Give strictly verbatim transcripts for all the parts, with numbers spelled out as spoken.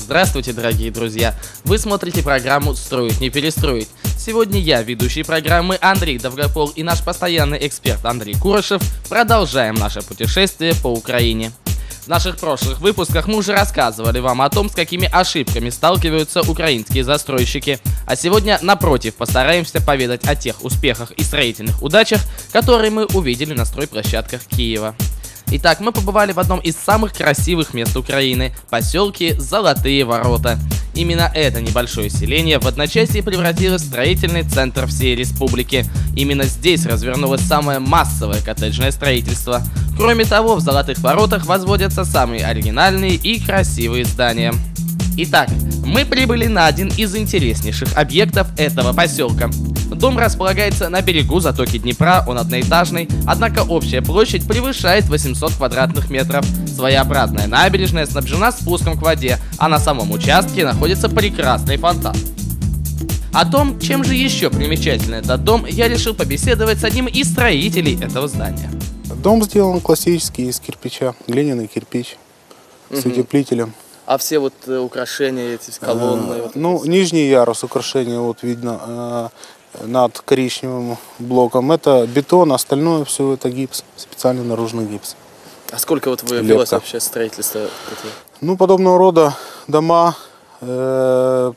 Здравствуйте, дорогие друзья! Вы смотрите программу «Строить не перестроить». Сегодня я, ведущий программы Андрей Довгопол, и наш постоянный эксперт Андрей Курышев продолжаем наше путешествие по Украине. В наших прошлых выпусках мы уже рассказывали вам о том, с какими ошибками сталкиваются украинские застройщики. А сегодня, напротив, постараемся поведать о тех успехах и строительных удачах, которые мы увидели на стройплощадках Киева. Итак, мы побывали в одном из самых красивых мест Украины – поселке Золотые Ворота. Именно это небольшое селение в одночасье превратилось в строительный центр всей республики. Именно здесь развернулось самое массовое коттеджное строительство. Кроме того, в Золотых Воротах возводятся самые оригинальные и красивые здания. Итак, мы прибыли на один из интереснейших объектов этого поселка. Дом располагается на берегу затоки Днепра, он одноэтажный, однако общая площадь превышает восемьсот квадратных метров. Своеобразная набережная снабжена спуском к воде, а на самом участке находится прекрасный фонтан. О том, чем же еще примечателен этот дом, я решил побеседовать с одним из строителей этого здания. Дом сделан классический, из кирпича, глиняный кирпич, с Угу. утеплителем. А все вот э, украшения, эти колонны? Э, вот ну, это... нижний ярус украшения вот видно э, над коричневым блоком. Это бетон, остальное все это гипс, специальный наружный гипс. А сколько вот вы Лепка. велось вообще строительство? Ну, подобного рода дома э,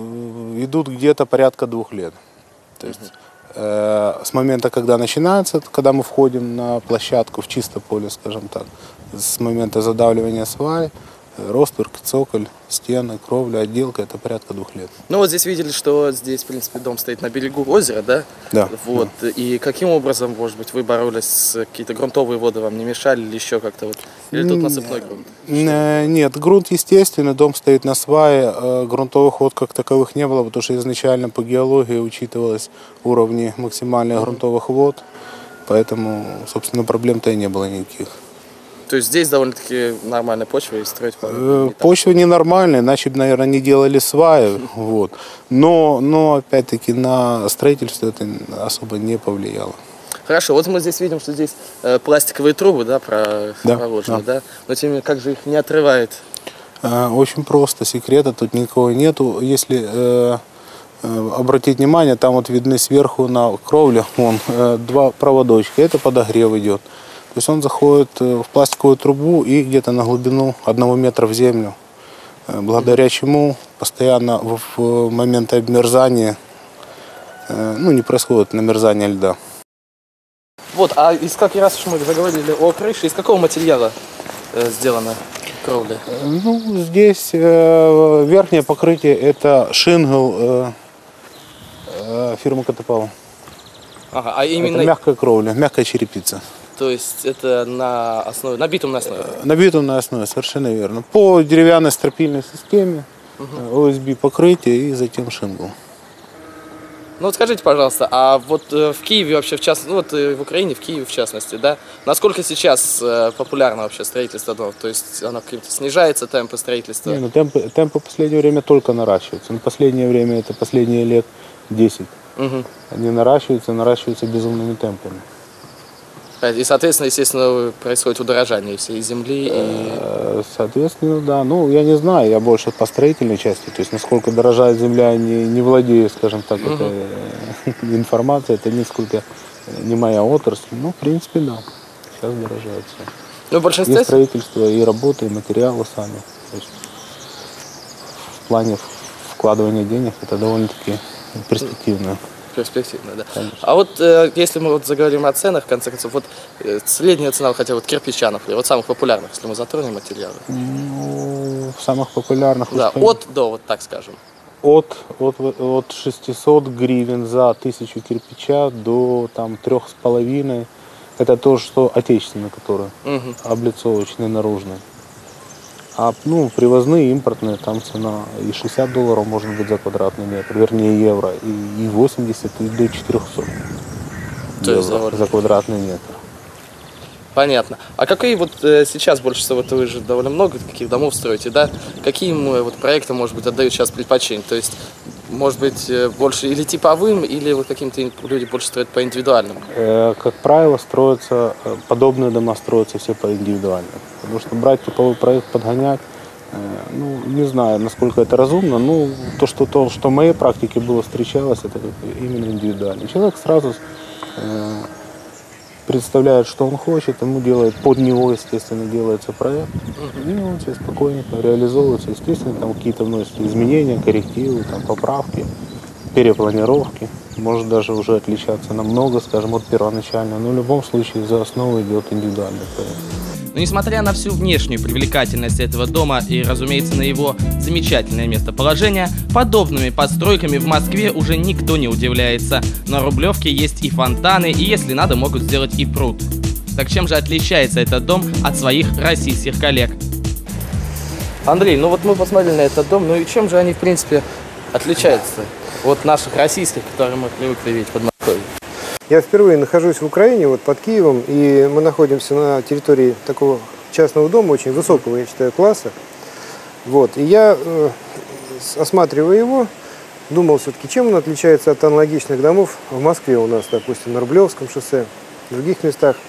идут где-то порядка двух лет. То есть э, с момента, когда начинается, когда мы входим на площадку в чисто поле, скажем так, с момента задавливания сваи, ростверк, цоколь, стены, кровля, отделка, это порядка двух лет. Ну вот здесь видели, что здесь, в принципе, дом стоит на берегу озера, да? Да. Вот. Да. И каким образом, может быть, вы боролись с какие-то грунтовые воды, вам не мешали или еще как-то вот? Или тут насыпной грунт? Нет, грунт естественный, дом стоит на свае, грунтовых вод как таковых не было, потому что изначально по геологии учитывалось уровни максимальных mm-hmm. грунтовых вод, поэтому, собственно, проблем-то и не было никаких. То есть здесь довольно-таки нормальная почва и строить не Почва ненормальная, иначе бы, наверное, не делали сваи. Вот. Но, но, опять-таки, на строительство это особо не повлияло. Хорошо, вот мы здесь видим, что здесь э, пластиковые трубы, да, про, да, проложены, да. да? Но тем не менее, как же их не отрывает? Э, очень просто, секрета тут никакого нету. Если э, э, обратить внимание, там вот видны сверху на кровле вон, э, два проводочка, это подогрев идет. То есть он заходит в пластиковую трубу и где-то на глубину одного метра в землю, благодаря чему постоянно в момент обмерзания, ну, не происходит намерзание льда. Вот, а из как раз мы заговорили о крыше, из какого материала э, сделана кровля? Ну, здесь э, верхнее покрытие это шингл э, э, фирмы Катапал. Ага, а именно... Это мягкая кровля, мягкая черепица. То есть это на основе, на битумной основе? На битумной основе, совершенно верно. По деревянной стропильной системе, угу. о эс би покрытие и затем шингл. Ну вот скажите, пожалуйста, а вот э, в Киеве вообще, в частности, ну вот э, в Украине, в Киеве в частности, да, насколько сейчас э, популярно вообще строительство домов? То есть оно как-то снижается, темпы строительства? Не, ну темпы, темпы в последнее время только наращиваются. На последнее время, это последние лет десять. Угу. Они наращиваются, наращиваются безумными темпами. И, соответственно, естественно, происходит удорожание всей земли и... Соответственно, да. Ну, я не знаю, я больше по строительной части. То есть, насколько дорожает земля, не, не владею, скажем так, угу. этой информацией. Это нисколько не моя отрасль. Ну, в принципе, да. Сейчас дорожает все. Ну, в большинстве... И строительство, и работа, и материалы сами. То есть, в плане вкладывания денег это довольно-таки перспективно. Перспективно, да. Конечно. А вот э, если мы вот заговорим о ценах, в конце концов, вот э, средняя цена, хотя вот кирпича, например, вот самых популярных, если мы затронем материалы. Ну, самых популярных. Да, от до, вот так скажем. От, от, от шестисот гривен за тысячу кирпича до там трех с половиной. Это то, что отечественные, которые угу. облицовочные, наружные. А ну, привозные, импортные, там цена и шестьдесят долларов может быть за квадратный метр, вернее евро, и, и восемьдесят, и до четырёхсот евро за квадратный метр. Понятно. А какие вот э, сейчас больше всего, вот вы же довольно много таких домов строите, да? Каким э, вот проектам, может быть, отдают сейчас предпочтение? То есть, может быть, э, больше или типовым, или вот каким-то люди больше строят по индивидуальным? Э, как правило, строятся, подобные дома строятся все по индивидуальным. Потому что брать типовой проект, подгонять, Ну, не знаю, насколько это разумно, но то, что, то, что в моей практике было, встречалось, это именно индивидуально. Человек сразу э, представляет, что он хочет, ему делает, под него, естественно, делается проект, и он себе спокойненько реализовывается. Естественно, там какие-то вносятся изменения, коррективы, там, поправки, перепланировки. Может даже уже отличаться намного, скажем, от первоначального, но в любом случае за основу идет индивидуальный проект. Но несмотря на всю внешнюю привлекательность этого дома и, разумеется, на его замечательное местоположение, подобными постройками в Москве уже никто не удивляется. На Рублевке есть и фонтаны, и если надо, могут сделать и пруд. Так чем же отличается этот дом от своих российских коллег? Андрей, ну вот мы посмотрели на этот дом, ну и чем же они, в принципе, отличаются от наших российских, которые мы привыкли видеть под Москвой? Я впервые нахожусь в Украине, вот под Киевом, и мы находимся на территории такого частного дома, очень высокого, я считаю, класса. Вот. И я, э, осматривая его, думал все-таки, чем он отличается от аналогичных домов в Москве у нас, допустим, на Рублевском шоссе, в других местах.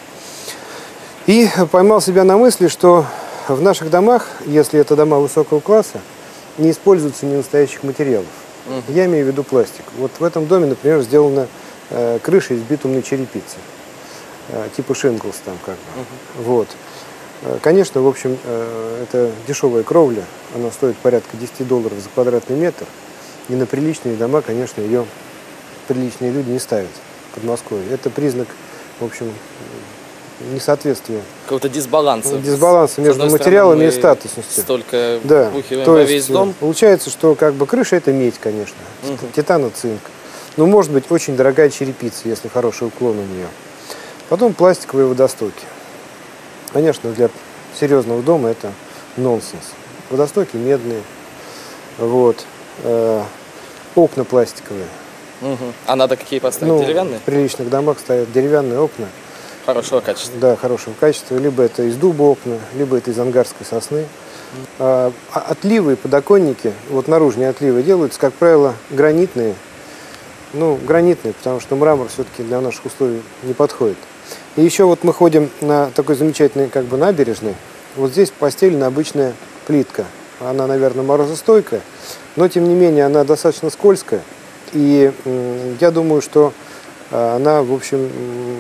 И поймал себя на мысли, что в наших домах, если это дома высокого класса, не используются ненастоящих материалов. Uh-huh. Я имею в виду пластик. Вот в этом доме, например, сделана крыша из битумной черепицы, типа шинглс там как бы. Uh-huh. Вот. Конечно, в общем, это дешевая кровля, она стоит порядка десять долларов за квадратный метр, и на приличные дома, конечно, ее приличные люди не ставят в Подмосковье. Это признак, в общем, несоответствия. Какого-то дисбаланса. Дисбаланса между материалами и статусностью. Столько да. бухиваем То во есть, весь дом. Получается, что как бы крыша это медь, конечно, uh-huh. титан, цинк. Ну, может быть, очень дорогая черепица, если хороший уклон у нее. Потом пластиковые водостоки. Конечно, для серьезного дома это нонсенс. Водостоки медные. Вот. Э, окна пластиковые. Угу. А надо какие поставить? Ну, деревянные? В приличных домах стоят деревянные окна. Хорошего качества. Да, хорошего качества. Либо это из дуба окна, либо это из ангарской сосны. А, отливы и подоконники, вот наружные отливы делаются, как правило, гранитные. Ну, гранитные, потому что мрамор все-таки для наших условий не подходит. И еще вот мы ходим на такой замечательной как бы набережной. Вот здесь постелена обычная плитка. Она, наверное, морозостойкая, но тем не менее она достаточно скользкая. И м, я думаю, что она, в общем,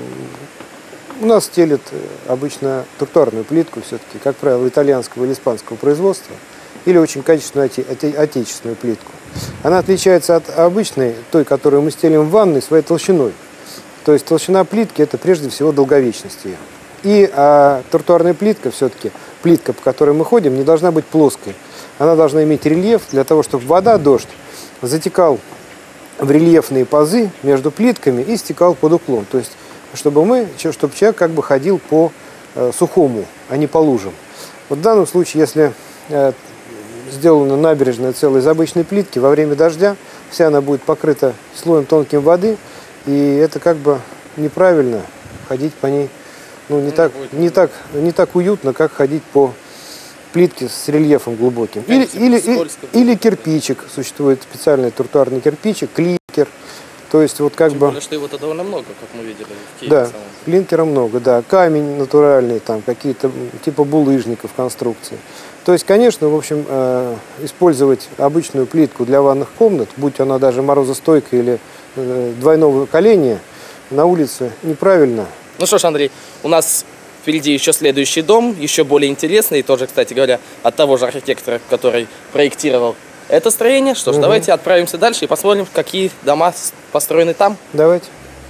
у нас стелят обычно тротуарную плитку все-таки, как правило, итальянского или испанского производства, или очень качественную оте оте отечественную плитку. Она отличается от обычной, той, которую мы стелим в ванной, своей толщиной. То есть толщина плитки – это прежде всего долговечность ее. И а, тротуарная плитка, все-таки плитка, по которой мы ходим, не должна быть плоской. Она должна иметь рельеф для того, чтобы вода, дождь затекал в рельефные пазы между плитками и стекал под уклон. То есть чтобы, мы, чтобы человек как бы ходил по э, сухому, а не по лужам. Вот в данном случае, если э, сделана набережная целая из обычной плитки, во время дождя вся она будет покрыта слоем тонким воды, и это как бы неправильно ходить по ней, ну, не, так, не, так, не так уютно, как ходить по плитке с рельефом глубоким. Или, или, или, или кирпичик, существует специальный тротуарный кирпичик, клинкер. То есть вот как Тем бы... более, что его-то довольно много, как мы видели в Киеве. Да, самом. клинкера много, да. Камень натуральный, там какие-то типа булыжников конструкции. То есть, конечно, в общем, э, использовать обычную плитку для ванных комнат, будь она даже морозостойкая или э, двойного коления, на улице неправильно. Ну что ж, Андрей, у нас впереди еще следующий дом, еще более интересный, тоже, кстати говоря, от того же архитектора, который проектировал это строение. Что ж, угу. Давайте отправимся дальше и посмотрим, какие дома построены там. Давайте.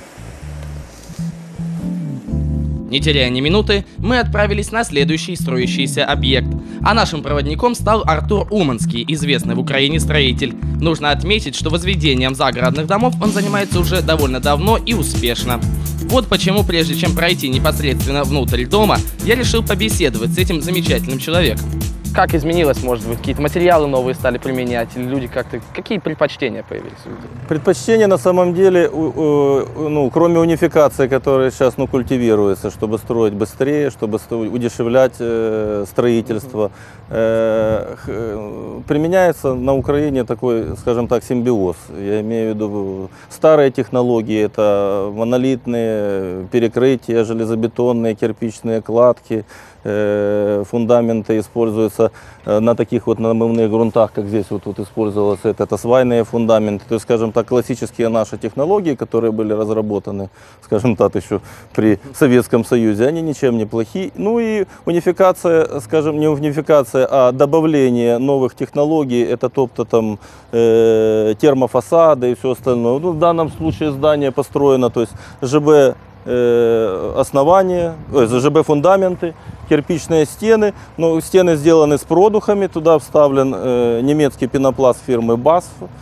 Не теряя ни минуты, мы отправились на следующий строящийся объект. А нашим проводником стал Артур Уманский, известный в Украине строитель. Нужно отметить, что возведением загородных домов он занимается уже довольно давно и успешно. Вот почему, прежде чем пройти непосредственно внутрь дома, я решил побеседовать с этим замечательным человеком. Как изменилось, может быть, какие-то материалы новые стали применять, или люди как-то, какие предпочтения появились у людей? Предпочтения на самом деле, ну, кроме унификации, которая сейчас ну, культивируется, чтобы строить быстрее, чтобы удешевлять э, строительство, э, э, применяется на Украине такой, скажем так, симбиоз. Я имею в виду старые технологии, это монолитные перекрытия, железобетонные, кирпичные кладки, э, фундаменты используются э, на таких вот намывных грунтах, как здесь вот тут использовалось, это, это свайные фундаменты. То есть, скажем так, классические наши технологии, которые были разработаны, скажем так, еще при Советском Союзе, они ничем не плохи. Ну и унификация, скажем, не унификация, а добавление новых технологий, это тобто там э, термофасады и все остальное. Ну, в данном случае здание построено, то есть ЖБ э, основания, ой, ЖБ фундаменты, кирпичные стены. Но стены сделаны с продухами, туда вставлен э, немецкий пенопласт фирмы БАСФ.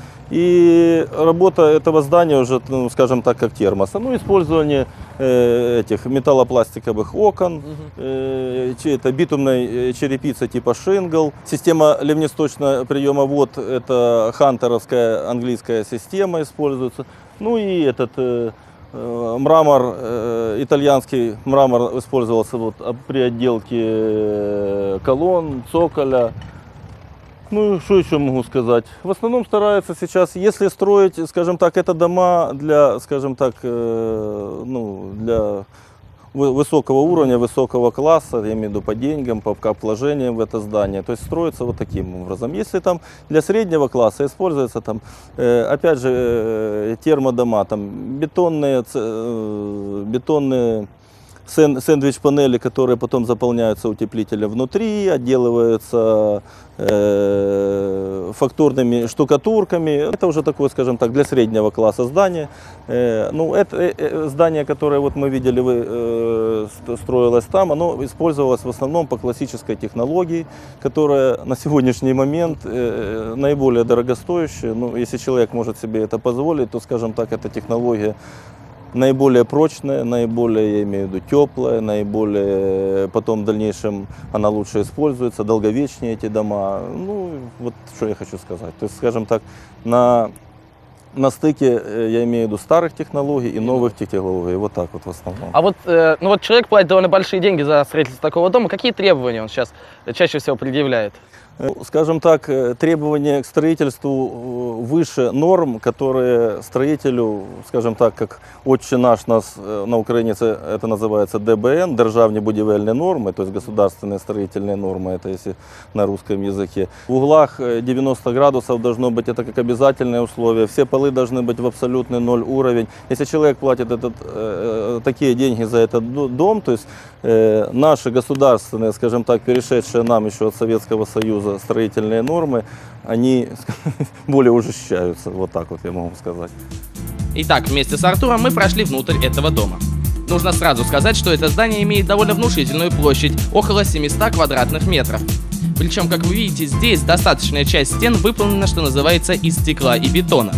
И работа этого здания уже, ну, скажем так, как термоса. Ну, использование э, этих металлопластиковых окон, э, это битумной черепицы типа шингл. Система ливнесточного приема вод, это хантеровская английская система используется. Ну и этот э, э, мрамор, э, итальянский мрамор использовался вот при отделке колонн, цоколя. Ну, что еще могу сказать? В основном стараются сейчас, если строить, скажем так, это дома для, скажем так, э, ну, для высокого уровня, высокого класса, я имею в виду по деньгам, по вложениям в это здание. То есть строится вот таким образом. Если там для среднего класса используется там, э, опять же, э, термодома, там бетонные, э, бетонные сэндвич-панели, которые потом заполняются утеплителем внутри, отделываются э, фактурными штукатурками. Это уже такое, скажем так, для среднего класса здание. Э, ну, это э, здание, которое вот мы видели, э, строилось там, оно использовалось в основном по классической технологии, которая на сегодняшний момент э, наиболее дорогостоящая. Ну, если человек может себе это позволить, то, скажем так, эта технология наиболее прочная, наиболее, я имею в виду, теплая, наиболее, потом в дальнейшем она лучше используется, долговечнее эти дома. Ну, вот что я хочу сказать. То есть, скажем так, на, на стыке, я имею в виду, старых технологий и новых технологий. Вот так вот в основном. А вот, э, ну вот человек платит довольно большие деньги за строительство такого дома. Какие требования он сейчас чаще всего предъявляет? Скажем так, требования к строительству выше норм, которые строителю, скажем так, как отче наш нас на Украине это называется ДБН, державные будівельные нормы, то есть государственные строительные нормы, это если на русском языке. В углах девяносто градусов должно быть, это как обязательное условие, все полы должны быть в абсолютный ноль уровень. Если человек платит этот, такие деньги за этот дом, то есть наши государственные, скажем так, перешедшие нам еще от Советского Союза строительные нормы, они более ужесточаются. Вот так вот я могу сказать. Итак, вместе с Артуром мы прошли внутрь этого дома. Нужно сразу сказать, что это здание имеет довольно внушительную площадь, около семисот квадратных метров. Причем, как вы видите, здесь достаточная часть стен выполнена, что называется, из стекла и бетона.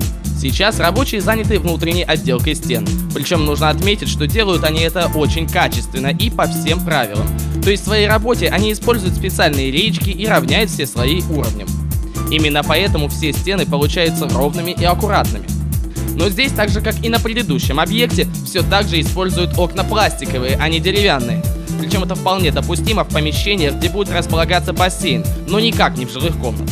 Сейчас рабочие заняты внутренней отделкой стен. Причем нужно отметить, что делают они это очень качественно и по всем правилам. То есть в своей работе они используют специальные речки и равняют все слои уровнем. Именно поэтому все стены получаются ровными и аккуратными. Но здесь, так же как и на предыдущем объекте, все так же используют окна пластиковые, а не деревянные. Причем это вполне допустимо в помещениях, где будет располагаться бассейн, но никак не в жилых комнатах.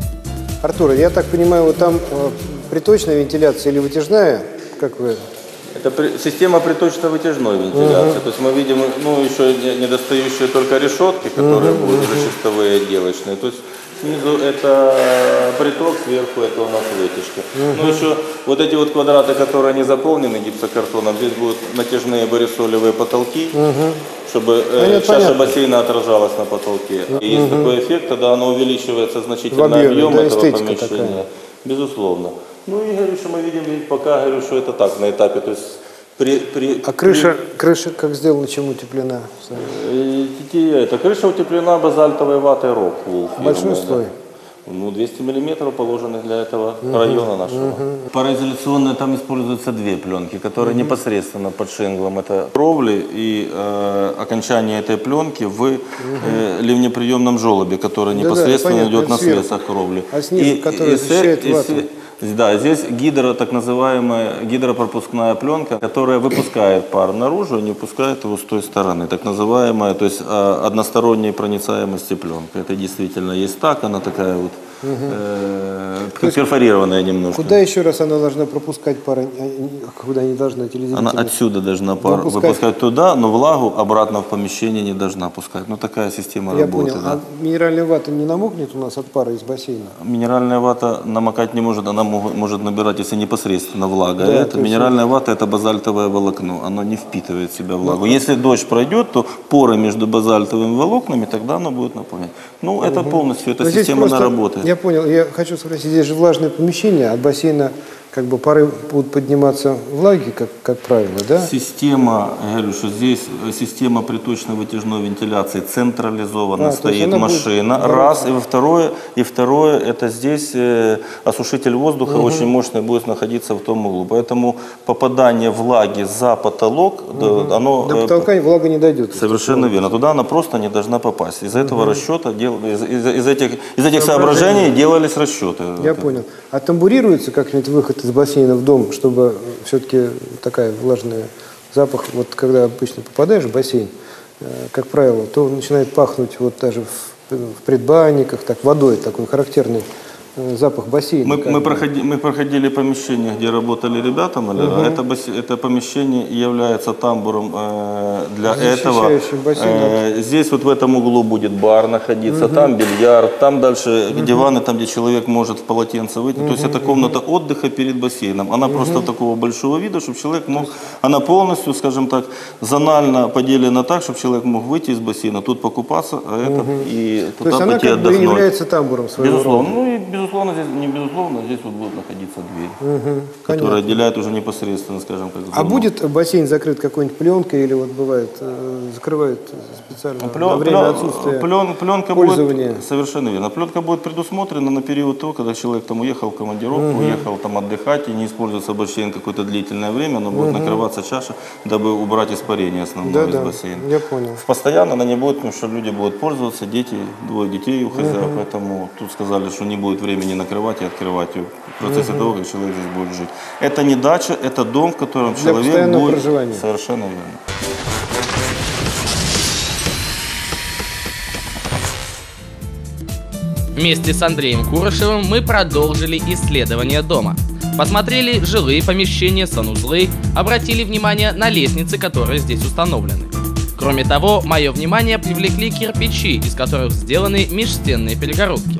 Артур, я так понимаю, вот там э, приточная вентиляция или вытяжная, как вы? Это при, система приточно-вытяжной вентиляции. Uh-huh. То есть мы видим, ну, еще недостающие только решетки, которые uh-huh. будут уже чистовые отделочные. То есть снизу это приток, сверху это у нас вытяжка. Uh-huh. Ну, еще вот эти вот квадраты, которые не заполнены гипсокартоном, здесь будут натяжные борисолевые потолки. Uh-huh. Чтобы э, чаша понятно. бассейна отражалась на потолке. И есть угу. такой эффект, тогда оно увеличивается значительно объем, объем да, этого помещения. Такая. Безусловно. Ну и говорю, что мы видим, пока говорю, что это так, на этапе. То есть при, при, а крыша, при... крыша как сделана, чем утеплена? Это крыша утеплена базальтовой ватой Роквул. Большой слой? Ну, двести миллиметров положенных для этого uh-huh. района нашего. Uh-huh. Пароизоляционные там используются две пленки, которые uh-huh. непосредственно под шинглом. Это кровли и э, окончание этой пленки в uh-huh. э, ливнеприемном желобе, который непосредственно да, да, идет на свесах кровли. А снизу, и, который и, защищает и, вату. Да, здесь гидро, так называемая гидропропускная пленка, которая выпускает пар наружу и не выпускает его с той стороны. Так называемая, то есть односторонней проницаемости пленка. Это действительно есть так, она такая вот э, перфорированная немножко. Куда еще раз она должна пропускать пар? Куда не должна телезритель? Она отсюда должна пар Выпускать. выпускать туда, но влагу обратно в помещение не должна пускать. Ну такая система Я работы. понял. Да. А минеральная вата не намокнет у нас от пара из бассейна? Минеральная вата намокать не может, она мог- может набирать, если непосредственно влага. Да, это то есть минеральная вата это базальтовое волокно, оно не впитывает в себя влагу. Если дождь пройдет, то поры между базальтовыми волокнами, тогда оно будет наполнять. Ну это полностью, эта Но здесь система она просто- работает. Я понял. Я хочу спросить, здесь же влажное помещение, от бассейна как бы пары будут подниматься влаги, как, как правило, да? Система, я говорю, что здесь система приточно-вытяжной вентиляции централизованно А, то есть стоит она будет машина. бороться. Раз, и второе, и второе, это здесь э, осушитель воздуха очень мощный будет находиться в том углу. Поэтому попадание влаги за потолок, да, оно До э, потолка влага не дойдет. совершенно верно. Туда она просто не должна попасть. Из этого расчета, дел- из, из- из этих, из этих Соображений. соображений делались расчеты. Я понял. А тамбурируется как-нибудь выход из бассейна в дом, чтобы все-таки такая влажная запах, вот когда обычно попадаешь в бассейн, э, как правило, то начинает пахнуть вот даже в, в предбанниках, так водой, такой характерный э, запах бассейна. Мы, как мы, бы. проходи, мы проходили помещение, где работали ребята маляра. Это, бассе- это помещение является тамбуром э, для этого. Защищающим бассейн Э, здесь вот в этом углу будет бар находиться, там бильярд, там дальше диваны, там где человек может в полотенце выйти. То есть это комната отдыха перед бассейном. Она просто такого большого вида, чтобы человек мог, она полностью, скажем так, зонально поделена так, чтобы человек мог выйти из бассейна, тут покупаться, а это и То есть туда она пойти как бы отдохнуть. является тамбуром своего Безусловно. рода. Ну и безусловно, здесь, не безусловно, здесь вот будет находиться дверь, Мгм, которая понятно. отделяет уже непосредственно, скажем, как А зону. будет бассейн закрыт какой-нибудь пленкой или вот бывает э, закрывают специально на Плен- время плен- отсутствия плен- пленка пользования? будет, совершенно верно. Пленка будет предусмотрена на период того, когда человек там уехал в командировку, уехал там отдыхать и не используется бассейн какое-то длительное время, но будет накрываться чаша, дабы убрать испарение основное из Да-да, бассейна. я понял. Постоянно она не будет, потому что люди будут пользоваться, дети, двое детей у хозяев, поэтому тут сказали, что не будет времени накрывать и открывать ее в процессе того, как человек здесь будет жить. Это не дача, это дом, в котором Для человек постоянного будет... проживания. Совершенно верно. Вместе с Андреем Курышевым мы продолжили исследование дома. Посмотрели жилые помещения, санузлы, обратили внимание на лестницы, которые здесь установлены. Кроме того, мое внимание привлекли кирпичи, из которых сделаны межстенные перегородки.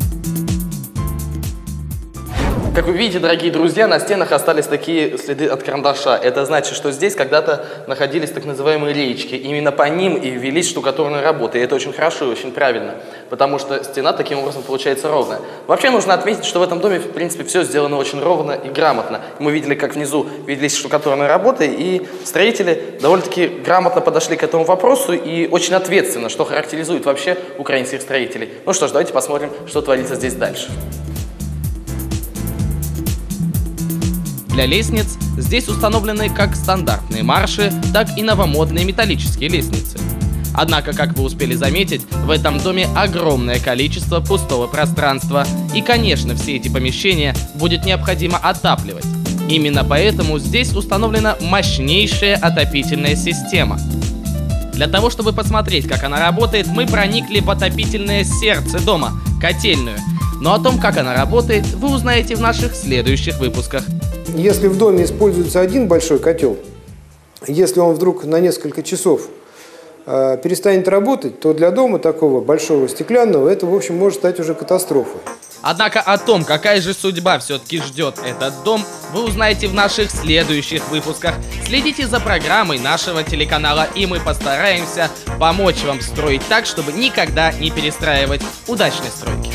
Как вы видите, дорогие друзья, на стенах остались такие следы от карандаша. Это значит, что здесь когда-то находились так называемые речки. Именно по ним и велись штукатурные работы. И это очень хорошо и очень правильно, потому что стена таким образом получается ровная. Вообще нужно отметить, что в этом доме, в принципе, все сделано очень ровно и грамотно. Мы видели, как внизу велись штукатурные работы, и строители довольно-таки грамотно подошли к этому вопросу и очень ответственно, что характеризует вообще украинских строителей. Ну что ж, давайте посмотрим, что творится здесь дальше. Для лестниц здесь установлены как стандартные марши, так и новомодные металлические лестницы. Однако, как вы успели заметить, в этом доме огромное количество пустого пространства, и, конечно, все эти помещения будет необходимо отапливать. Именно поэтому здесь установлена мощнейшая отопительная система. Для того, чтобы посмотреть, как она работает, мы проникли в отопительное сердце дома – котельную. Но о том, как она работает, вы узнаете в наших следующих выпусках. Если в доме используется один большой котел, если он вдруг на несколько часов э, перестанет работать, то для дома такого большого стеклянного это, в общем, может стать уже катастрофой. Однако о том, какая же судьба все-таки ждет этот дом, вы узнаете в наших следующих выпусках. Следите за программой нашего телеканала, и мы постараемся помочь вам строить так, чтобы никогда не перестраивать. Удачной стройки!